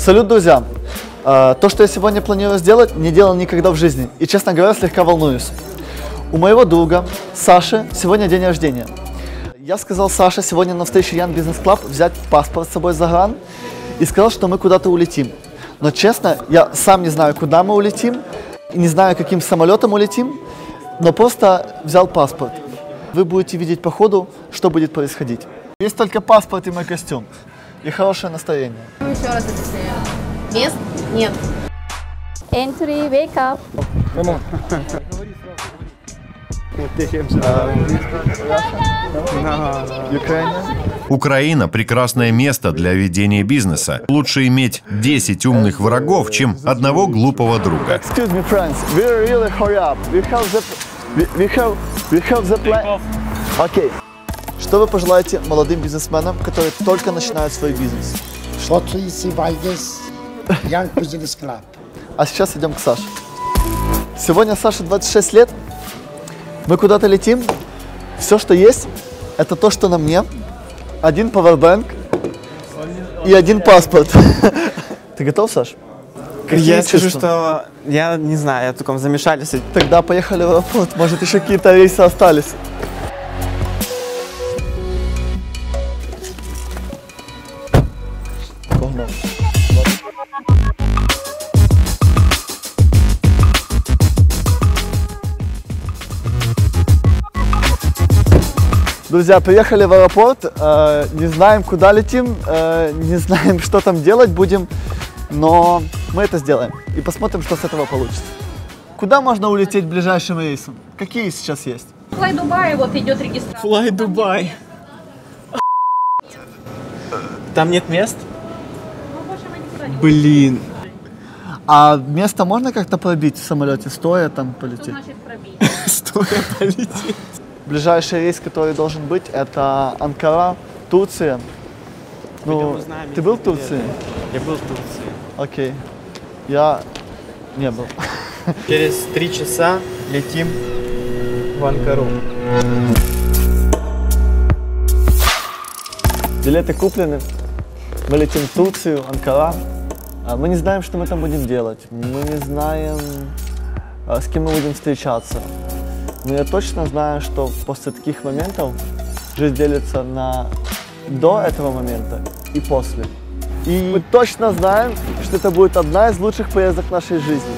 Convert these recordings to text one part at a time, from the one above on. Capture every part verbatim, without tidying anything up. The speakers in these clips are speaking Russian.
Салют, друзья! То, что я сегодня планирую сделать, не делал никогда в жизни. И, честно говоря, слегка волнуюсь. У моего друга Саши сегодня день рождения. Я сказал Саше сегодня на встрече Young Business Club взять паспорт с собой за гран и сказал, что мы куда-то улетим. Но, честно, я сам не знаю, куда мы улетим, и не знаю, каким самолетом улетим, но просто взял паспорт. Вы будете видеть по ходу, что будет происходить. Есть только паспорт и мой костюм. И хорошее настроение. Еще раз объясняю. Мест нет. Entry, wake up. Украина – прекрасное место для ведения бизнеса. Лучше иметь десять умных врагов, чем одного глупого друга. Excuse me, friends. We really hurry up. We have the, we, we have, we have the plan. Okay. Что вы пожелаете молодым бизнесменам, которые только начинают свой бизнес? Young Business Club. А сейчас идем к Саше. Сегодня Саше двадцать шесть лет. Мы куда-то летим. Все, что есть, это то, что на мне. Один пауэрбанк и один паспорт. Ты готов, Саш? Какие я скажу, чувства? что я не знаю, я в таком замешательстве. Тогда поехали в аэропорт. Может, еще какие-то рейсы остались. Погнали. Друзья, приехали в аэропорт, э, не знаем, куда летим, э, не знаем, что там делать будем, но мы это сделаем и посмотрим, что с этого получится. Куда можно улететь ближайшим рейсом? Какие сейчас есть? Fly Dubai, вот идет регистрация. Fly Dubai. Там нет мест? Блин. А место можно как-то пробить в самолете, стоя там полететь? Что значит пробить? Стоя полететь. Ближайший рейс, который должен быть, это Анкара, Турция. Ну, знаем, ты был в Турции? Я был в Турции. Окей. Я не был. Через три часа летим в Анкару. Билеты куплены. Мы летим в Турцию, Анкара. Мы не знаем, что мы там будем делать. Мы не знаем, с кем мы будем встречаться. Но я точно знаю, что после таких моментов жизнь делится на до этого момента и после. И мы точно знаем, что это будет одна из лучших поездок нашей жизни.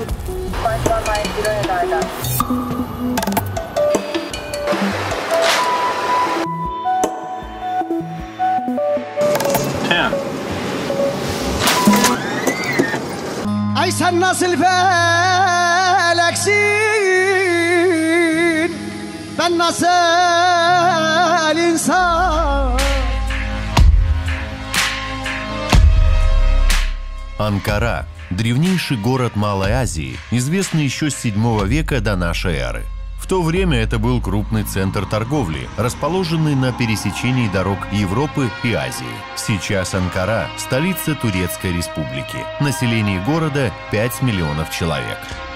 Ay sen nasıl feleksin, ben nasıl insan. Анкара – древнейший город Малой Азии, известный еще с седьмого века до нашей эры. В то время это был крупный центр торговли, расположенный на пересечении дорог Европы и Азии. Сейчас Анкара – столица Турецкой Республики. Население города – пять миллионов человек.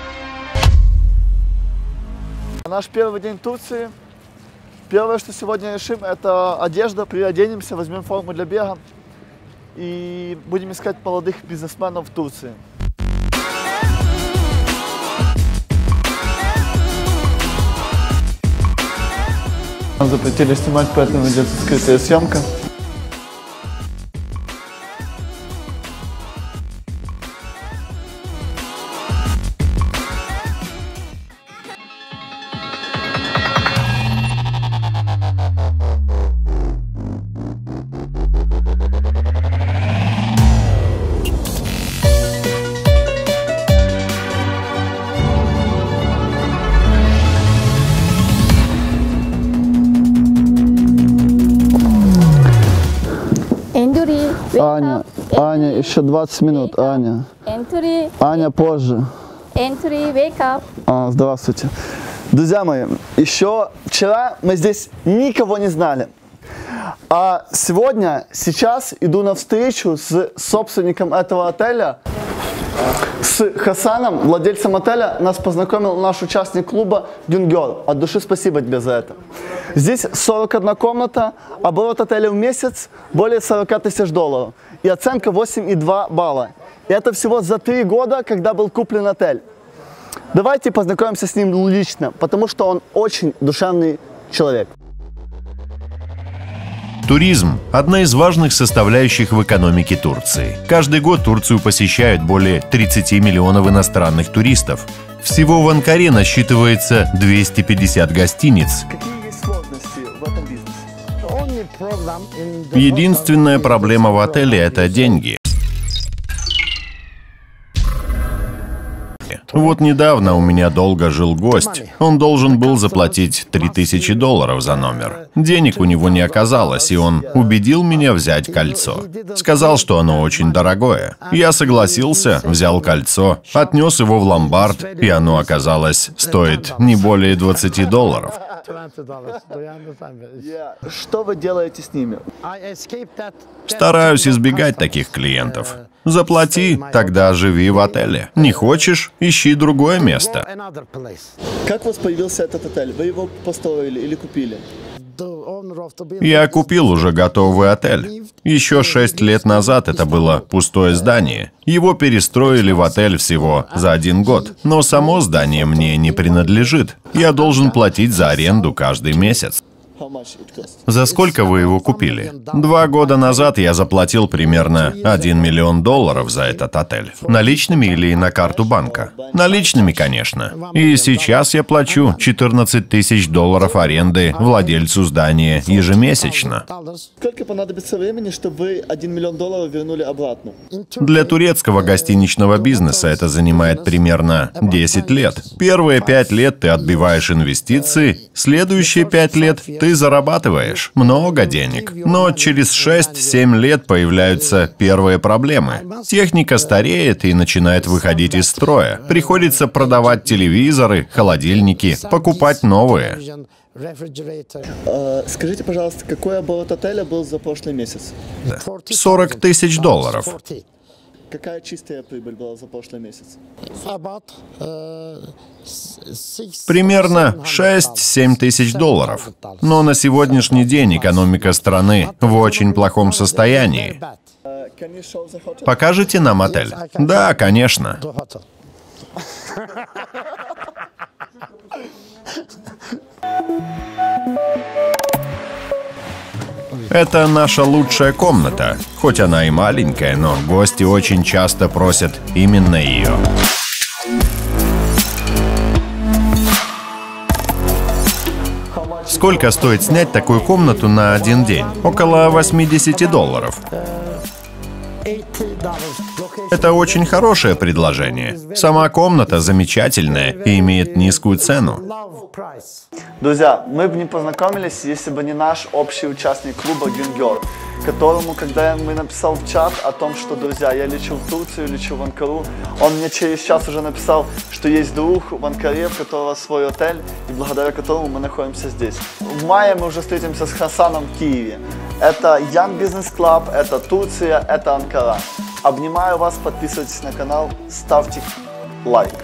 Наш первый день в Турции. Первое, что сегодня решим, это одежда. Приоденемся, возьмем форму для бега и будем искать молодых бизнесменов в Турции. Нам запретили снимать, поэтому идет скрытая съемка. Аня, Аня, еще двадцать минут, Аня. Entry, Аня, позже. entry, wake up. А, здравствуйте. Друзья мои, еще вчера мы здесь никого не знали. А сегодня, сейчас иду на встречу с собственником этого отеля, с Хасаном, владельцем отеля. Нас познакомил наш участник клуба Дюнгер. От души спасибо тебе за это. Здесь сорок одна комната, оборот отеля в месяц более сорока тысяч долларов. И оценка восемь и два балла. И это всего за три года, когда был куплен отель. Давайте познакомимся с ним лично, потому что он очень душевный человек. Туризм – одна из важных составляющих в экономике Турции. Каждый год Турцию посещают более тридцати миллионов иностранных туристов. Всего в Анкаре насчитывается двести пятьдесят гостиниц. Какие есть сложности в этом бизнесе? Единственная проблема в отеле – это деньги. Вот недавно у меня долго жил гость. Он должен был заплатить три тысячи долларов за номер. Денег у него не оказалось, и он убедил меня взять кольцо. Сказал, что оно очень дорогое. Я согласился, взял кольцо, отнес его в ломбард, и оно оказалось стоит не более двадцати долларов. Что вы делаете с ними? Стараюсь избегать таких клиентов. Заплати, тогда живи в отеле. Не хочешь, ищи другое место. Как у вас появился этот отель? Вы его построили или купили? Я купил уже готовый отель. Еще шесть лет назад это было пустое здание. Его перестроили в отель всего за один год. Но само здание мне не принадлежит. Я должен платить за аренду каждый месяц. За сколько вы его купили? Два года назад я заплатил примерно один миллион долларов за этот отель. Наличными или на карту банка? Наличными, конечно. И сейчас я плачу четырнадцать тысяч долларов аренды владельцу здания ежемесячно. Сколько понадобится времени, чтобы вы один миллион долларов вернули обратно? Для турецкого гостиничного бизнеса это занимает примерно десять лет. Первые пять лет ты отбиваешь инвестиции, следующие пять лет ты зарабатываешь много денег. Но через шесть-семь лет появляются первые проблемы. Техника стареет и начинает выходить из строя. Приходится продавать телевизоры, холодильники, покупать новые. Э, скажите, пожалуйста, какой оборот отеля был за прошлый месяц? сорок тысяч долларов. Какая чистая прибыль была за прошлый месяц? Примерно шесть-семь тысяч долларов. Но на сегодняшний день экономика страны в очень плохом состоянии. Покажете нам отель? Да, конечно. Это наша лучшая комната. Хоть она и маленькая, но гости очень часто просят именно ее. Сколько стоит снять такую комнату на один день? Около восьмидесяти долларов. Это очень хорошее предложение. Сама комната замечательная и имеет низкую цену. Друзья, мы бы не познакомились, если бы не наш общий участник клуба Güngör, которому, когда мы написал в чат о том, что, друзья, я лечу в Турцию, лечу в Анкару, он мне через час уже написал, что есть друг в Анкаре, у которого свой отель, и благодаря которому мы находимся здесь. В мае мы уже встретимся с Хасаном в Киеве. Это Young Business Club, это Турция, это Анкара. Обнимаю вас, подписывайтесь на канал, ставьте лайк.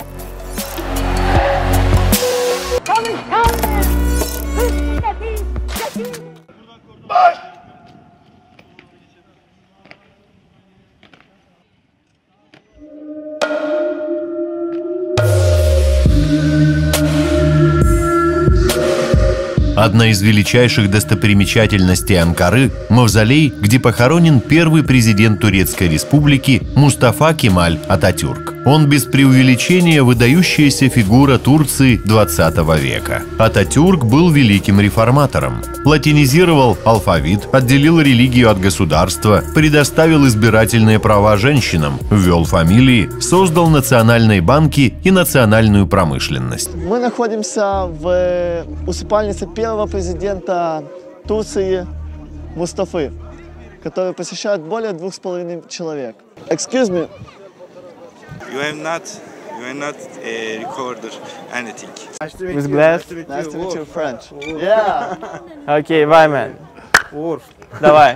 Одна из величайших достопримечательностей Анкары – мавзолей, где похоронен первый президент Турецкой Республики Мустафа Кемаль Ататюрк. Он без преувеличения выдающаяся фигура Турции двадцатого века. Ататюрк был великим реформатором. Латинизировал алфавит, отделил религию от государства, предоставил избирательные права женщинам, ввел фамилии, создал национальные банки и национальную промышленность. Мы находимся в усыпальнице первого президента Турции Мустафы, который посещает более двух с половиной человек. Excuse me. You have not, you have not uh, recorded anything. With glass. Nice to meet you, French. Yeah. Окей, bye, man. Давай.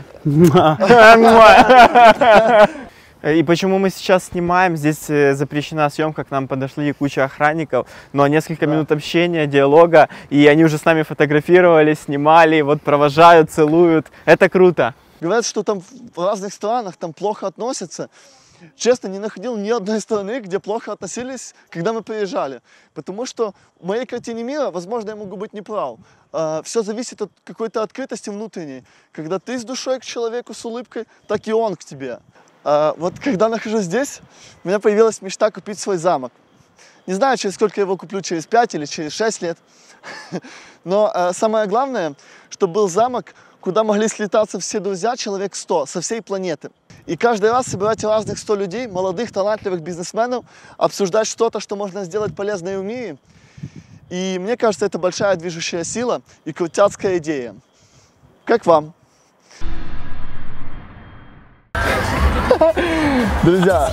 И почему мы сейчас снимаем? Здесь запрещена съемка, к нам подошли куча охранников, но несколько минут общения, диалога, и они уже с нами фотографировались, снимали, вот провожают, целуют. Это круто. Говорят, что там в разных странах там плохо относятся. Честно, не находил ни одной страны, где плохо относились, когда мы приезжали. Потому что в моей картине мира, возможно, я могу быть неправ. Все зависит от какой-то открытости внутренней. Когда ты с душой к человеку, с улыбкой, так и он к тебе. Вот когда нахожусь здесь, у меня появилась мечта купить свой замок. Не знаю, через сколько я его куплю, через пять или через шесть лет. Но самое главное, чтобы был замок, куда могли слетаться все друзья, человек сто, со всей планеты. И каждый раз собирать разных сто людей, молодых, талантливых бизнесменов, обсуждать что-то, что можно сделать полезное в мире. И мне кажется, это большая движущая сила и крутяцкая идея. Как вам? Друзья,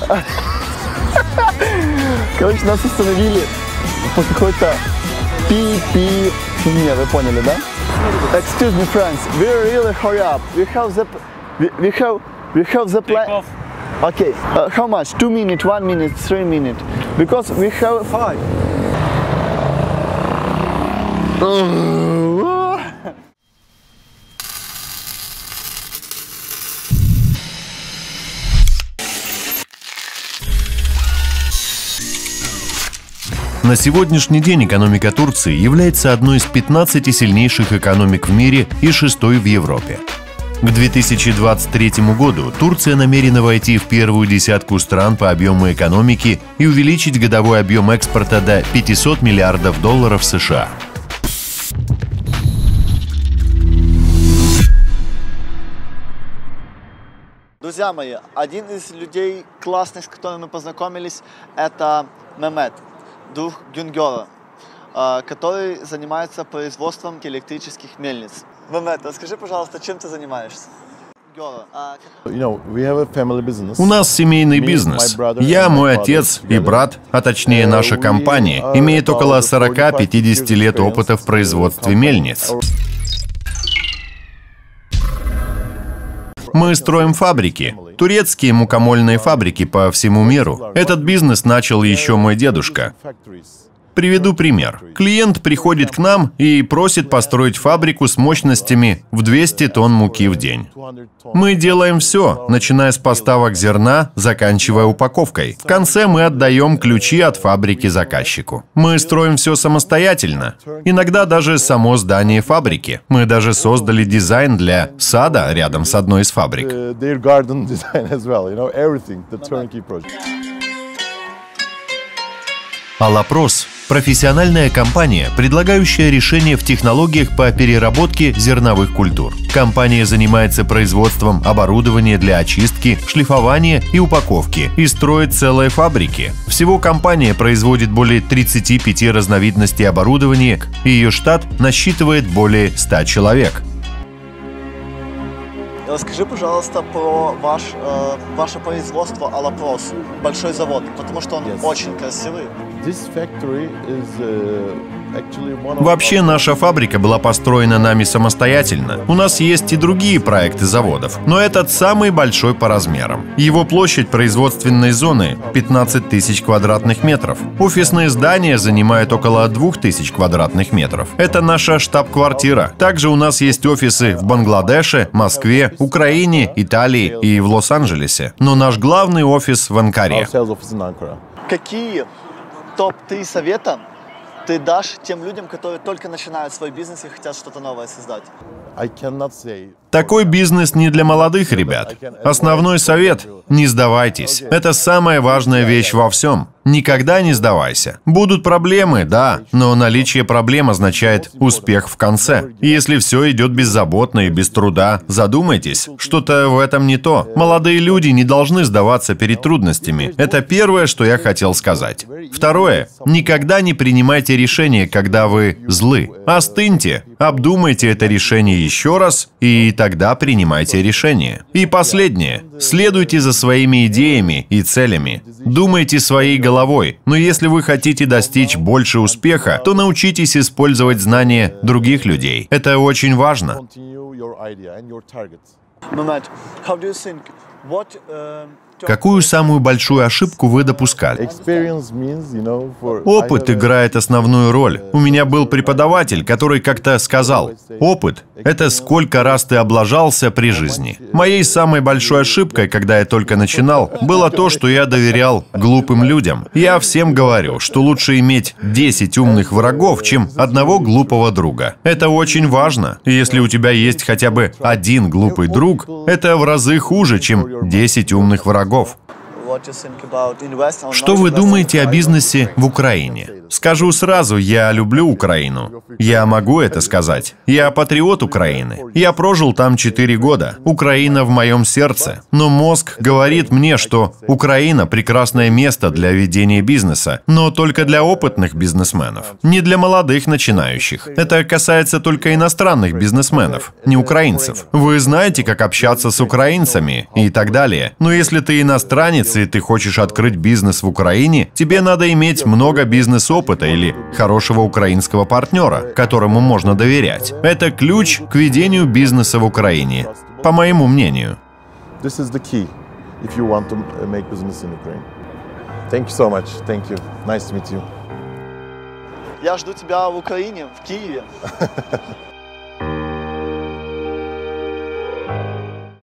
короче, нас остановили по какой-то пи-пи фигне, вы поняли, да? Excuse me, friends, we really hurry up. We have the, we, we have, we have the plan. Okay, uh, how much? Two minutes, one minute, three minutes. Because we have five. На сегодняшний день экономика Турции является одной из пятнадцати сильнейших экономик в мире и шестой в Европе. К две тысячи двадцать третьему году Турция намерена войти в первую десятку стран по объему экономики и увеличить годовой объем экспорта до пятисот миллиардов долларов США. Друзья мои, один из людей классных, с которыми мы познакомились, это Мемет, друг Гюнгера, который занимается производством электрических мельниц. Мемет, расскажи, пожалуйста, чем ты занимаешься? У нас семейный бизнес. Я, мой отец и брат, а точнее наша компания, имеет около сорока-пятидесяти лет опыта в производстве мельниц. Мы строим фабрики, турецкие мукомольные фабрики по всему миру. Этот бизнес начал еще мой дедушка. Приведу пример. Клиент приходит к нам и просит построить фабрику с мощностями в двести тонн муки в день. Мы делаем все, начиная с поставок зерна, заканчивая упаковкой. В конце мы отдаем ключи от фабрики заказчику. Мы строим все самостоятельно. Иногда даже само здание фабрики. Мы даже создали дизайн для сада рядом с одной из фабрик. Алапрос – профессиональная компания, предлагающая решения в технологиях по переработке зерновых культур. Компания занимается производством оборудования для очистки, шлифования и упаковки и строит целые фабрики. Всего компания производит более тридцати пяти разновидностей оборудования, и ее штат насчитывает более ста человек. Расскажи, пожалуйста, про ваш, э, ваше производство Алапрос, большой завод, потому что он yes. очень красивый. Вообще, наша фабрика была построена нами самостоятельно. У нас есть и другие проекты заводов, но этот самый большой по размерам. Его площадь производственной зоны – пятнадцать тысяч квадратных метров. Офисные здания занимают около двух тысяч квадратных метров. Это наша штаб-квартира. Также у нас есть офисы в Бангладеше, Москве, Украине, Италии и в Лос-Анджелесе. Но наш главный офис в Анкаре. Какие топ три совета ты дашь тем людям, которые только начинают свой бизнес и хотят что-то новое создать? Такой бизнес не для молодых ребят. Основной совет – не сдавайтесь. Это самая важная вещь во всем. Никогда не сдавайся. Будут проблемы, да, но наличие проблем означает успех в конце. И если все идет беззаботно и без труда, задумайтесь, что-то в этом не то. Молодые люди не должны сдаваться перед трудностями. Это первое, что я хотел сказать. Второе. Никогда не принимайте решения, когда вы злы. Остыньте, обдумайте это решение еще раз, и тогда принимайте решение. И последнее. Следуйте за своими идеями и целями. Думайте своей головой. Но если вы хотите достичь больше успеха, то научитесь использовать знания других людей. Это очень важно. Mehmet, how do you think? What uh, Какую самую большую ошибку вы допускали? Опыт играет основную роль. У меня был преподаватель, который как-то сказал: опыт — это сколько раз ты облажался при жизни. Моей самой большой ошибкой, когда я только начинал, было то, что я доверял глупым людям. Я всем говорю, что лучше иметь десять умных врагов, чем одного глупого друга. Это очень важно. И если у тебя есть хотя бы один глупый друг, это в разы хуже, чем десять умных врагов. Что вы думаете о бизнесе в Украине? Скажу сразу, я люблю Украину. Я могу это сказать. Я патриот Украины. Я прожил там четыре года. Украина в моем сердце. Но мозг говорит мне, что Украина — прекрасное место для ведения бизнеса, но только для опытных бизнесменов, не для молодых начинающих. Это касается только иностранных бизнесменов, не украинцев. Вы знаете, как общаться с украинцами и так далее. Но если ты иностранец и ты хочешь открыть бизнес в Украине, тебе надо иметь много бизнес-опыта или хорошего украинского партнера, которому можно доверять. Это ключ к ведению бизнеса в Украине, по моему мнению. Я жду тебя в Украине, в Киеве.